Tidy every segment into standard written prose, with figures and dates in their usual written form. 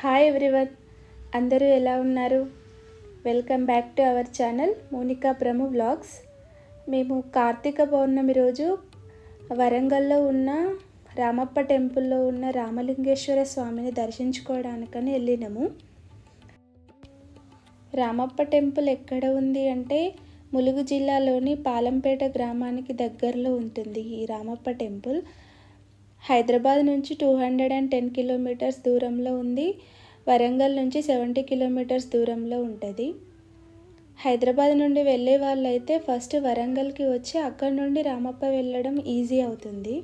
Hi everyone, అందరూ ఎలా ఉన్నారు? Welcome back to our channel Monika Pramu vlogs. మేము కార్తీక పౌర్ణమి రోజు వరంగల్లో ఉన్న రామప్ప టెంపుల్లో ఉన్న రామలింగేశ్వర స్వామిని దర్శించుకోవడానికని వెళ్ళినాము. రామప్ప టెంపుల్ ఎక్కడ ఉంది అంటే ములుగు జిల్లాలోని పాలంపేట గ్రామానికి దగ్గరలో ఉంటుంది. ఈ రామప్ప టెంపుల్ హైదరాబాద్ నుంచి 210 కిలోమీటర్స్ దూరంలో ఉంది. వరంగల్ నుంచి 70 కిలోమీటర్స్ దూరంలో ఉంటుంది. హైదరాబాద్ నుండి వెళ్ళే వాళ్ళైతే ఫస్ట్ వరంగల్కి వచ్చి అక్కడ నుండి రామప్ప వెళ్ళడం ఈజీ అవుతుంది.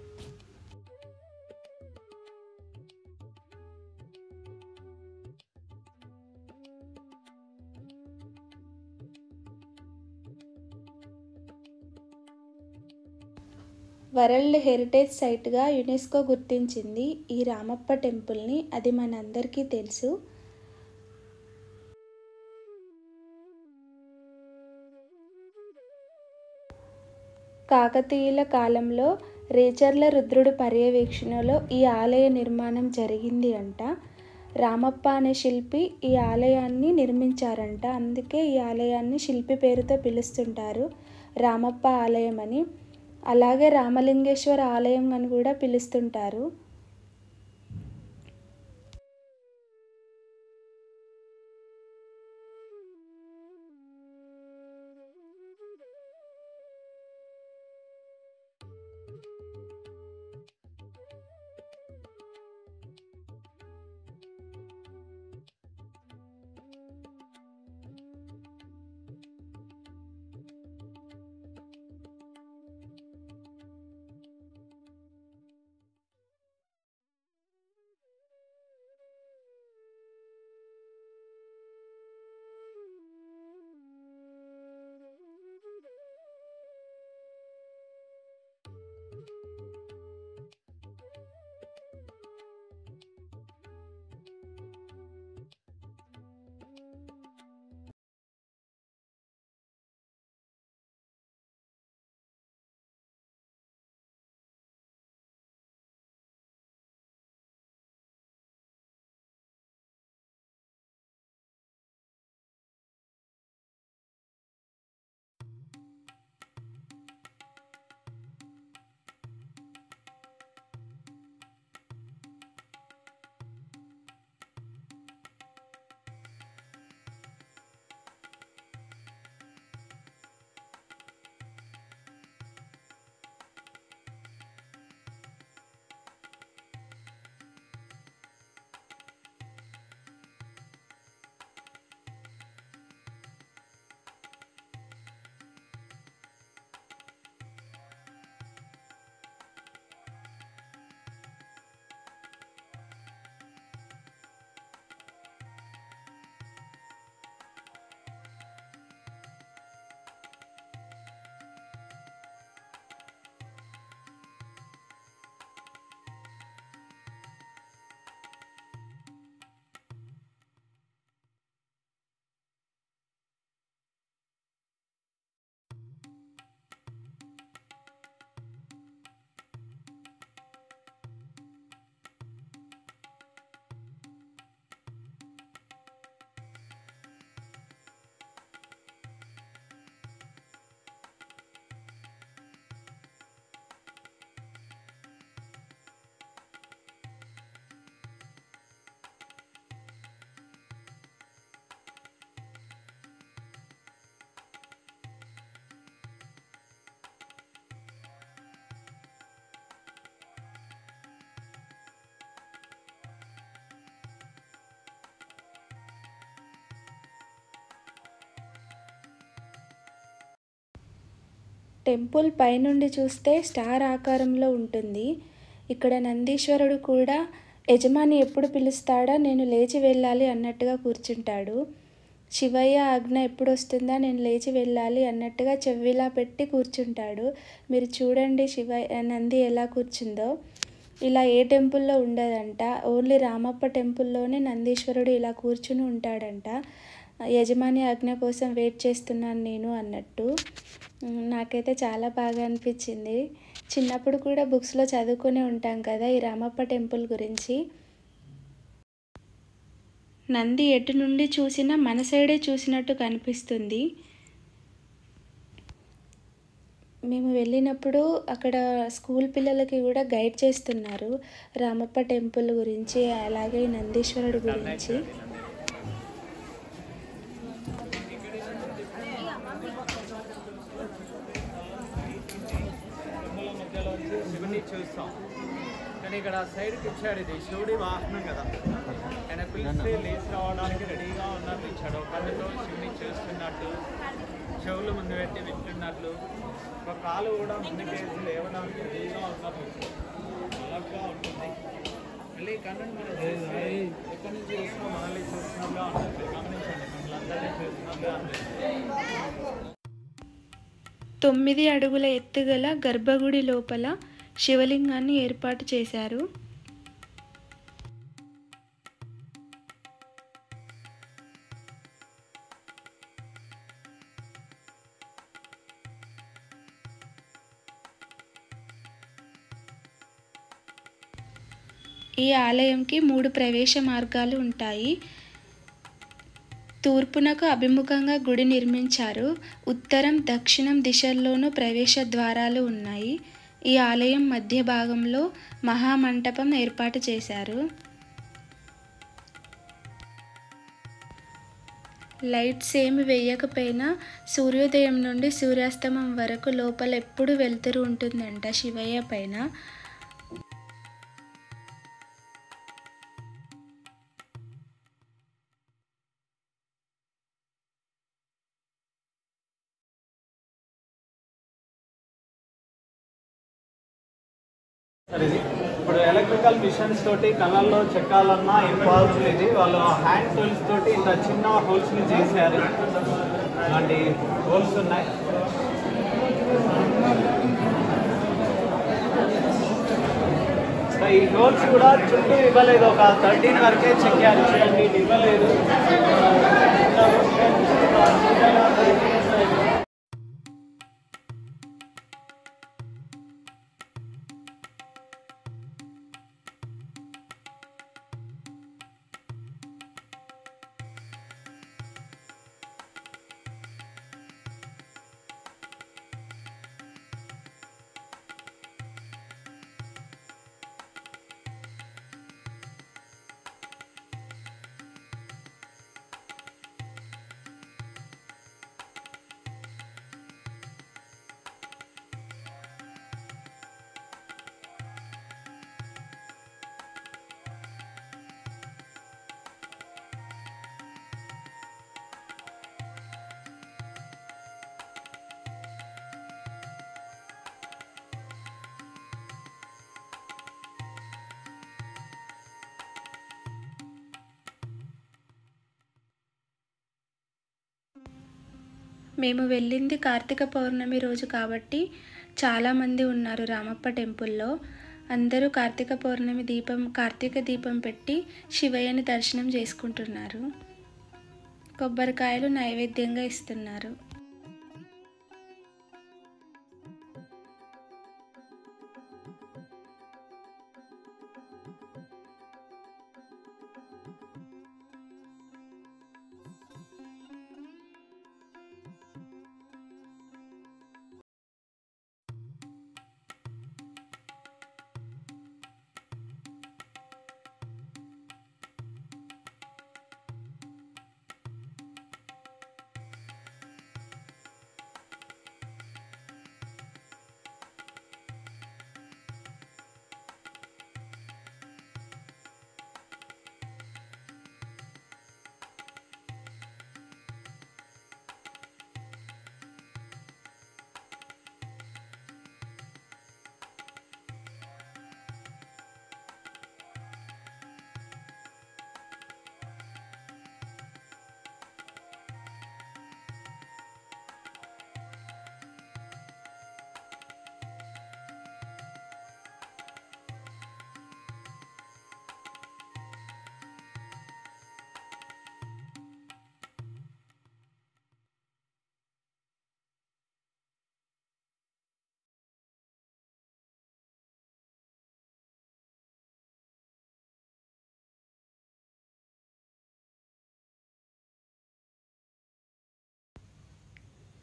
వరల్డ్ హెరిటేజ్ సైట్గా యునెస్కో గుర్తించింది ఈ రామప్ప టెంపుల్ని. అది మనందరికీ తెలుసు. కాకతీయుల కాలంలో రేచర్ల రుద్రుడు పర్యవేక్షణలో ఈ ఆలయ నిర్మాణం జరిగింది అంట. రామప్ప అనే శిల్పి ఈ ఆలయాన్ని నిర్మించారంట. అందుకే ఈ ఆలయాన్ని శిల్పి పేరుతో పిలుస్తుంటారు, రామప్ప ఆలయం అని. అలాగే రామలింగేశ్వర ఆలయం అని కూడా పిలుస్తుంటారు. టెంపుల్ పైనుండి చూస్తే స్టార్ ఆకారంలో ఉంటుంది. ఇక్కడ నందీశ్వరుడు కూడా యజమాని ఎప్పుడు పిలుస్తాడా నేను లేచి వెళ్ళాలి అన్నట్టుగా కూర్చుంటాడు. శివయ్య ఆజ్ఞ ఎప్పుడు వస్తుందా నేను లేచి వెళ్ళాలి అన్నట్టుగా చెవిలా పెట్టి కూర్చుంటాడు. మీరు చూడండి నంది ఎలా కూర్చుందో. ఇలా ఏ టెంపుల్లో ఉండదంట. ఓన్లీ రామప్ప టెంపుల్లోనే నందీశ్వరుడు ఇలా కూర్చుని ఉంటాడంట. యజమాని ఆజ్ఞ కోసం వెయిట్ చేస్తున్నాను నేను అన్నట్టు. నాకైతే చాలా బాగా అనిపించింది. చిన్నప్పుడు కూడా బుక్స్లో చదువుకునే ఉంటాం కదా ఈ రామప్ప టెంపుల్ గురించి. నంది ఎటు నుండి చూసినా మన సైడే చూసినట్టు కనిపిస్తుంది. మేము వెళ్ళినప్పుడు అక్కడ స్కూల్ పిల్లలకి కూడా గైడ్ చేస్తున్నారు రామప్ప టెంపుల్ గురించి, అలాగే నందీశ్వరుడు గురించి. శివుని చూస్తాం కానీ ఇక్కడ సైడ్కి ఇచ్చాడు, ఇది శివుడి వాహనం కదా, ఆయన పిలిస్తే లేచి రావడానికి రెడీగా ఉన్నట్టు ఇచ్చాడు. కన్నుతో శివుని చూస్తున్నట్టు, చెవులు ముందు పెట్టి వింటున్నట్లు, ఒక కాలు కూడా ముందుకేసి లేవడానికి రెడీగా ఉన్నట్టు అలాగా ఉంటుంది. మళ్ళీ కన్నుని మనం చూస్తే ఎక్కడి నుంచి చూసినా మనల్ని చూస్తున్నట్టుగా ఉంటుంది. గమనించండి, మిమ్మల్ని అందరినీ చూస్తున్నట్టుగా ఉంటుంది. 9 అడుగుల ఎత్తుగల గర్భగుడి లోపల శివలింగాన్ని ఏర్పాటు చేశారు. ఈ ఆలయంకి 3 ప్రవేశ మార్గాలు ఉంటాయి. తూర్పునకు అభిముఖంగా గుడి నిర్మించారు. ఉత్తరం, దక్షిణం దిశల్లోనూ ప్రవేశ ద్వారాలు ఉన్నాయి. ఈ ఆలయం మధ్య భాగంలో మహామంటపం ఏర్పాటు చేశారు. లైట్స్ ఏమి వేయకపోయినా సూర్యోదయం నుండి సూర్యాస్తమం వరకు లోపల ఎప్పుడు వెలుతురు ఉంటుందంట శివయ్య పైన. ఇప్పుడు ఎలక్ట్రికల్ మిషన్స్ తోటి కళ్ళల్లో చెక్కాలన్నా ఇంపాసిబుల్. ఇది వాళ్ళు హ్యాండ్ టూల్స్ తోటి ఇంత చిన్న హోల్స్ ని చేశారు. అలాంటి హోల్స్ ఉన్నాయి. ఈ హోల్స్ కూడా చుట్టూ ఇవ్వలేదు, ఒక 13 వరకే చెక్కారు. చూడండి, ఇది ఇవ్వలేదు. మేము వెళ్ళింది కార్తీక పౌర్ణమి రోజు కాబట్టి చాలామంది ఉన్నారు రామప్ప టెంపుల్లో. అందరూ కార్తీక దీపం పెట్టి శివయ్యని దర్శనం చేసుకుంటున్నారు. కొబ్బరికాయలు నైవేద్యంగా ఇస్తున్నారు.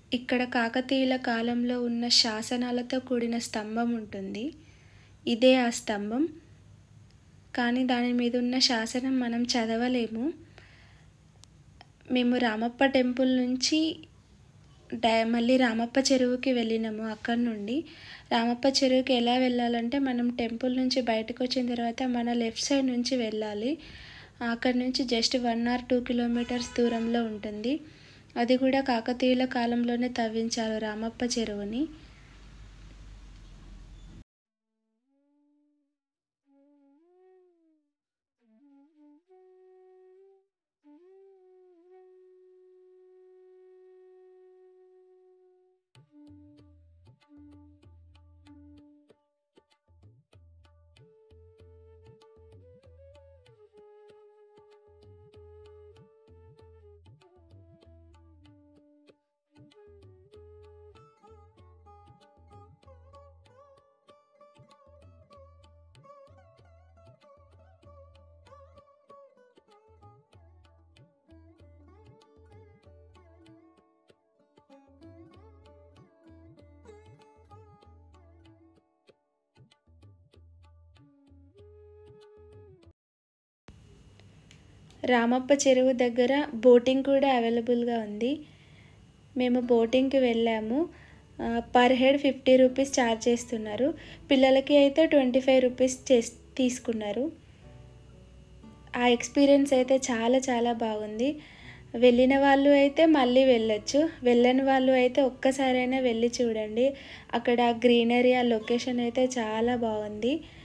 ఇక్కడ కాకతీయుల కాలంలో ఉన్న శాసనాలతో కూడిన స్తంభం ఉంటుంది. ఇదే ఆ స్తంభం, కానీ దాని మీద ఉన్న శాసనం మనం చదవలేము. మేము రామప్ప టెంపుల్ నుంచి మళ్ళీ రామప్ప చెరువుకి వెళ్ళినాము. అక్కడి నుండి రామప్ప చెరువుకి ఎలా వెళ్ళాలంటే, మనం టెంపుల్ నుంచి బయటకు వచ్చిన తర్వాత మన లెఫ్ట్ సైడ్ నుంచి వెళ్ళాలి. అక్కడి నుంచి జస్ట్ 1 or 2 kilometers దూరంలో ఉంటుంది. అది కూడా కాకతీయుల కాలంలోనే తవ్వించారు రామప్ప చెరువుని. రామప్ప చెరువు దగ్గర బోటింగ్ కూడా అవైలబుల్గా ఉంది. మేము బోటింగ్కి వెళ్ళాము. పర్ హెడ్ 50 రూపీస్ ఛార్జ్ చేస్తున్నారు. పిల్లలకి అయితే 25 రూపీస్ తీసుకున్నారు. ఆ ఎక్స్పీరియన్స్ అయితే చాలా చాలా బాగుంది. వెళ్ళిన వాళ్ళు అయితే మళ్ళీ వెళ్ళొచ్చు, వెళ్ళని వాళ్ళు అయితే ఒక్కసారైనా వెళ్ళి చూడండి. అక్కడ గ్రీనరీ, ఆ లొకేషన్ అయితే చాలా బాగుంది.